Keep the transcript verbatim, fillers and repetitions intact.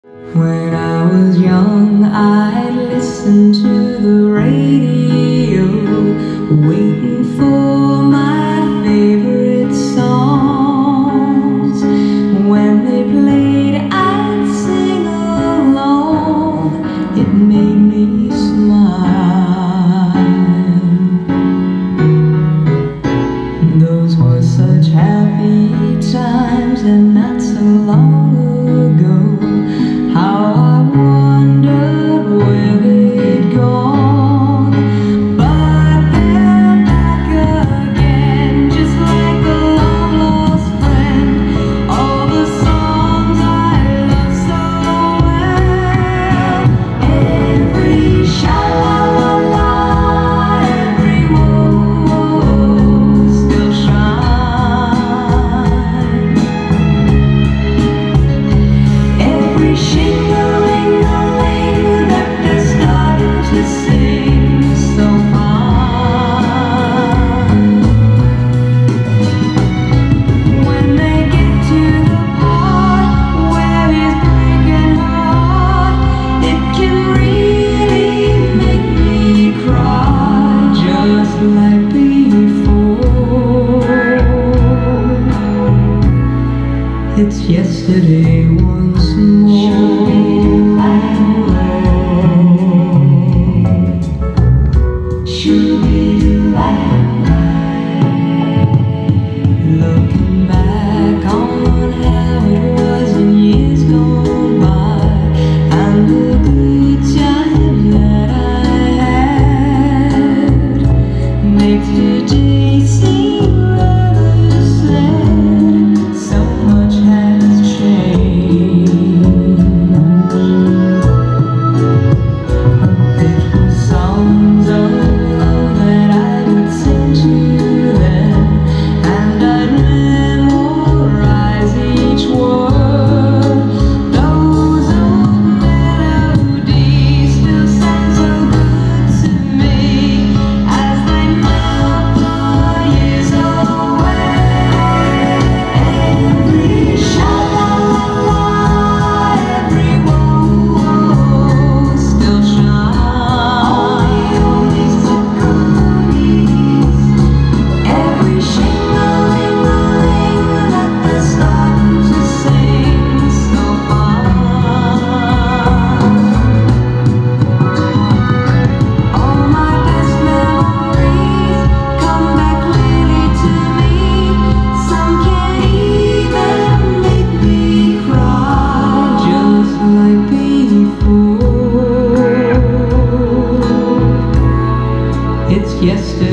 When I was young, I'd listen to the radio, waiting for my favorite songs. When they played, I'd sing along. It made me smile. Those were such happy times, and not so long ago. How I wondered where they'd gone, but they're back again, just like a long lost friend. All the songs I love so well, every sha-la-la-la, every whoa still shines, every shing-a-ling-a-ling that they're starting to sing so fine. When they get to the part where he's breaking her heart, it can really make me cry, just like before. It's yesterday once more. Looking back on how it was in years gone by, and the good time that I had, makes today seem rather sad. So much has changed. It was songs of love that I would sing to them, and I'd memorize each word. Those old melodies still sound so good to me as they melt the years away. Every sha-la-la-la, every whoa still shines, every shing-a-ling-a-ling that they're starting to sing so fine. All my best memories come back clearly to me. Some can even make me cry, just like before. It's yesterday.